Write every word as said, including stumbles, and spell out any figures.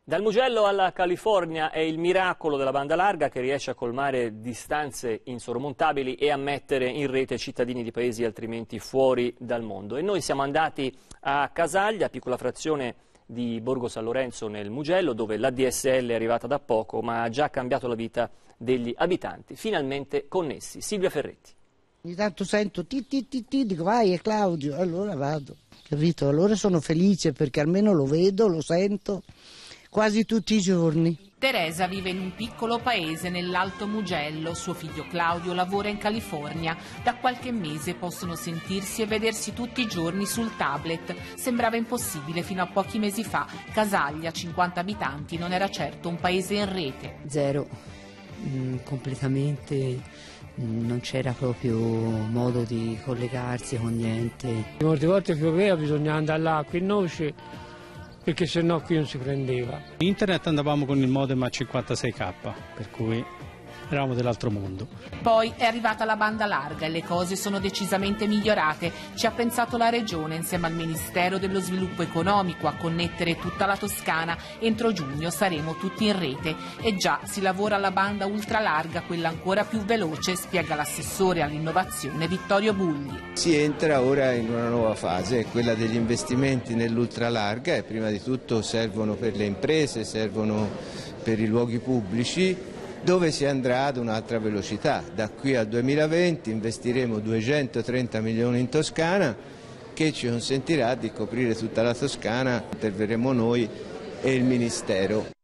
Dal Mugello alla California è il miracolo della banda larga che riesce a colmare distanze insormontabili e a mettere in rete cittadini di paesi altrimenti fuori dal mondo. E noi siamo andati a Casaglia, piccola frazione di Borgo San Lorenzo nel Mugello, dove l'A D S L è arrivata da poco ma ha già cambiato la vita degli abitanti, finalmente connessi. Silvia Ferretti. Ogni tanto sento ti ti ti ti, dico vai è Claudio, allora vado, capito? Allora sono felice perché almeno lo vedo, lo sento quasi tutti i giorni. Teresa vive in un piccolo paese nell'Alto Mugello, suo figlio Claudio lavora in California. Da qualche mese possono sentirsi e vedersi tutti i giorni sul tablet. Sembrava impossibile fino a pochi mesi fa. Casaglia, cinquanta abitanti, non era certo un paese in rete. Zero, mm, completamente, mm, non c'era proprio modo di collegarsi con niente. Molte volte pioveva, bisognava andare là qui in noce, perché sennò qui non si prendeva. Internet andavamo con il modem a cinquantasei K, per cui eravamo dell'altro mondo. Poi è arrivata la banda larga e le cose sono decisamente migliorate. Ci ha pensato la Regione insieme al Ministero dello Sviluppo Economico a connettere tutta la Toscana. Entro giugno saremo tutti in rete. E già si lavora alla banda ultralarga, quella ancora più veloce, spiega l'assessore all'innovazione Vittorio Bulli. Si entra ora in una nuova fase, quella degli investimenti nell'ultralarga e prima di tutto servono per le imprese, servono per i luoghi pubblici, dove si andrà ad un'altra velocità. Da qui al duemilaventi investiremo duecentotrenta milioni in Toscana, che ci consentirà di coprire tutta la Toscana, interverremo noi e il Ministero.